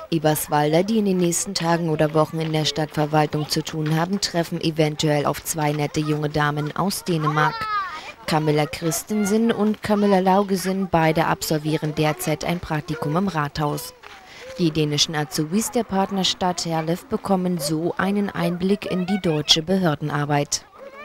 Eberswalder, die in den nächsten Tagen oder Wochen in der Stadtverwaltung zu tun haben, treffen eventuell auf zwei nette junge Damen aus Dänemark. Camilla Christensen und Camilla Laugesen, beide absolvieren derzeit ein Praktikum im Rathaus. Die dänischen Azubis der Partnerstadt Herlev bekommen so einen Einblick in die deutsche Behördenarbeit.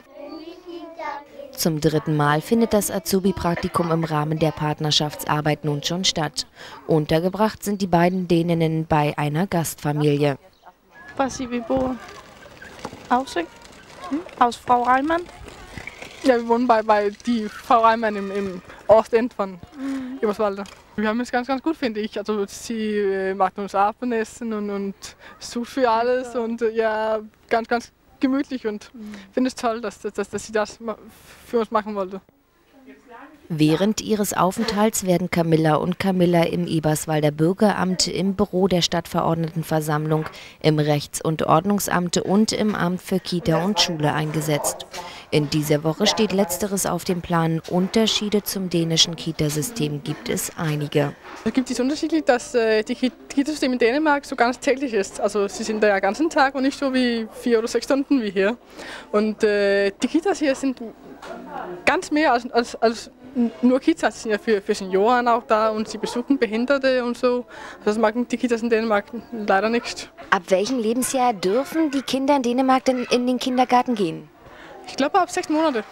Zum dritten Mal findet das Azubi-Praktikum im Rahmen der Partnerschaftsarbeit nun schon statt. Untergebracht sind die beiden Däninnen bei einer Gastfamilie. Wir bor Aussicht aus Frau Reimann. Ja, wir wohnen bei die Frau Reimann im Ostend von Eberswalder. Wir haben es ganz gut, finde ich. Also sie macht uns Abendessen und sucht für alles und ja, ganz gemütlich und finde es toll, dass sie das für uns machen wollte. Während ihres Aufenthalts werden Camilla und Camilla im Eberswalder Bürgeramt, im Büro der Stadtverordnetenversammlung, im Rechts- und Ordnungsamt und im Amt für Kita und Schule eingesetzt. In dieser Woche steht Letzteres auf dem Plan. Unterschiede zum dänischen Kitasystem gibt es einige. Es gibt diesen Unterschied, dass die Kitasystem in Dänemark so ganz täglich ist. Also sie sind da den ganzen Tag und nicht so wie 4 oder 6 Stunden wie hier. Und die Kitas hier sind ganz mehr als nur Kitas. Sie sind ja für Senioren auch da und sie besuchen Behinderte und so. Das machen die Kitas in Dänemark leider nicht. Ab welchem Lebensjahr dürfen die Kinder in Dänemark denn in den Kindergarten gehen? Ich glaube ab 6 Monate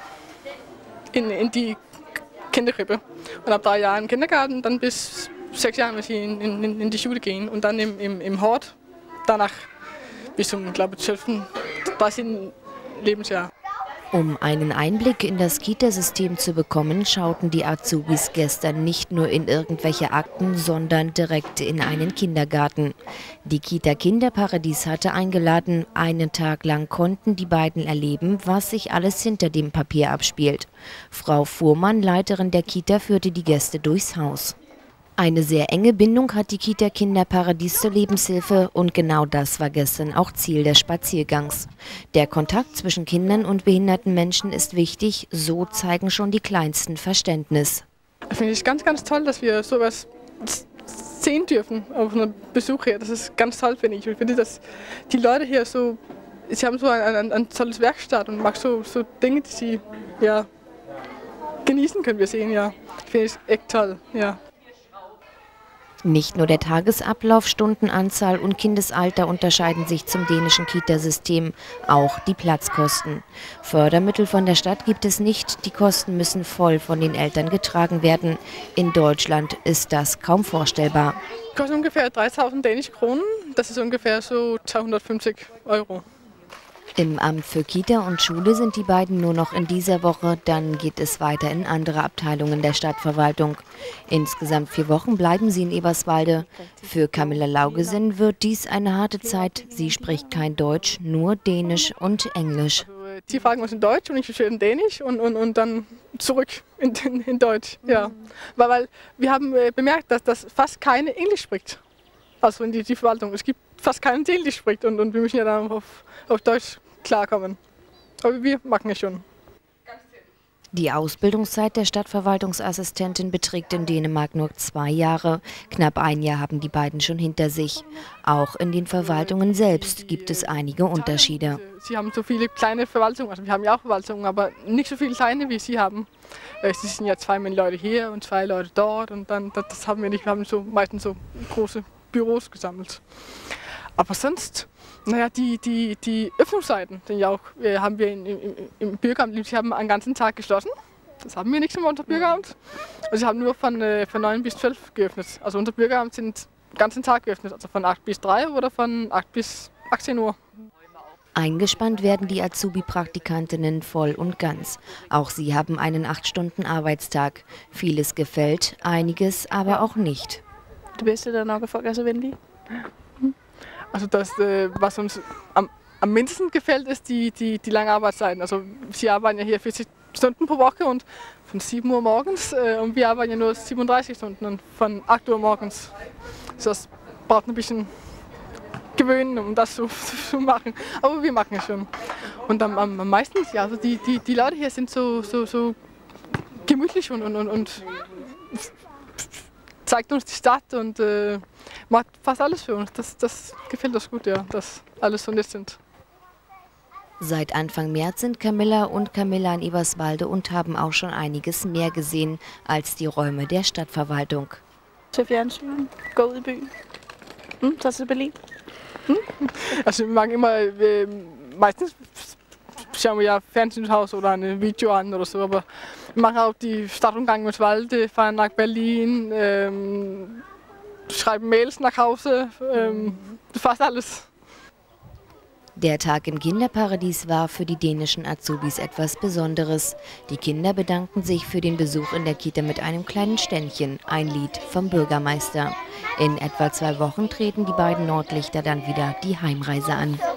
in die Kinderkrippe. Und ab 3 Jahren im Kindergarten, dann bis 6 Jahren, wenn sie in die Schule gehen. Und dann im Hort, danach bis zum, glaube ich, 12., 13. Lebensjahr. Um einen Einblick in das Kitasystem zu bekommen, schauten die Azubis gestern nicht nur in irgendwelche Akten, sondern direkt in einen Kindergarten. Die Kita Kinderparadies hatte eingeladen. Einen Tag lang konnten die beiden erleben, was sich alles hinter dem Papier abspielt. Frau Fuhrmann, Leiterin der Kita, führte die Gäste durchs Haus. Eine sehr enge Bindung hat die Kita Kinderparadies zur Lebenshilfe und genau das war gestern auch Ziel des Spaziergangs. Der Kontakt zwischen Kindern und behinderten Menschen ist wichtig, so zeigen schon die Kleinsten Verständnis. Das finde ich ganz toll, dass wir sowas sehen dürfen auf einem Besuch hier. Das ist ganz toll, finde ich. Ich finde, dass die Leute hier so, sie haben so ein tolles Werkstatt und machen so Dinge, die sie ja, genießen können wir sehen. Ja. Finde ich echt toll. Ja. Nicht nur der Tagesablauf, Stundenanzahl und Kindesalter unterscheiden sich zum dänischen Kitasystem, auch die Platzkosten. Fördermittel von der Stadt gibt es nicht, die Kosten müssen voll von den Eltern getragen werden. In Deutschland ist das kaum vorstellbar. Kostet ungefähr 3.000 dänische Kronen, das ist ungefähr so 250 €. Im Amt für Kita und Schule sind die beiden nur noch in dieser Woche, dann geht es weiter in andere Abteilungen der Stadtverwaltung. Insgesamt 4 Wochen bleiben sie in Eberswalde. Für Camilla Laugesen wird dies eine harte Zeit. Sie spricht kein Deutsch, nur Dänisch und Englisch. Die fragen uns in Deutsch und ich verstehe in Dänisch und dann zurück in Deutsch. Ja. Weil wir haben bemerkt, dass fast keine Englisch spricht. Also in die Verwaltung. Es gibt fast keinen, der Englisch spricht und wir müssen ja dann auf Deutsch klarkommen. Aber wir machen es schon. Die Ausbildungszeit der Stadtverwaltungsassistentin beträgt in Dänemark nur 2 Jahre. Knapp 1 Jahr haben die beiden schon hinter sich. Auch in den Verwaltungen selbst gibt es einige Unterschiede. Sie haben so viele kleine Verwaltungen, also wir haben ja auch Verwaltungen, aber nicht so viele kleine, wie Sie haben. Sie sind ja 2 Leute hier und 2 Leute dort und dann, das haben wir nicht. Wir haben meistens so große Büros gesammelt. Aber sonst, naja, die Öffnungszeiten sind ja auch, haben wir im Bürgeramt, sie haben einen ganzen Tag geschlossen. Das haben wir nicht im Unterbürgeramt. Also sie haben nur von 9 bis 12 geöffnet. Also unser Bürgeramt sind den ganzen Tag geöffnet, also von 8 bis 3 oder von 8 bis 18 Uhr. Eingespannt werden die Azubi-Praktikantinnen voll und ganz. Auch sie haben einen 8-Stunden-Arbeitstag. Vieles gefällt, einiges aber auch nicht. Det bedste der nok, at folk er så venlige. Also das, was uns am mindesten gefällt, ist die langen Arbeitszeiten. Also Sie arbeiten ja hier 40 Stunden pro Woche und von 7 Uhr morgens und wir arbeiten ja nur 37 Stunden und von 8 Uhr morgens. Das braucht ein bisschen Gewöhnen, um das zu machen, aber wir machen es schon. Und am meisten, ja, also die Leute hier sind so gemütlich und zeigt uns die Stadt und macht fast alles für uns. Das gefällt uns gut, ja, dass alles so nett sind. Seit Anfang März sind Camilla in Eberswalde und haben auch schon einiges mehr gesehen als die Räume der Stadtverwaltung. Til fjernsyn, gå ud i byen, tager til Berlin. Also wir machen immer, meistens schauen wir ja Fernsehhaus oder eine Video an oder so, aber wir machen auch die Stadtrundgang mit Walde, fahren nach Berlin, schreiben Mails nach Hause, fast alles. Der Tag im Kinderparadies war für die dänischen Azubis etwas Besonderes. Die Kinder bedankten sich für den Besuch in der Kita mit einem kleinen Ständchen, ein Lied vom Bürgermeister. In etwa 2 Wochen treten die beiden Nordlichter dann wieder die Heimreise an.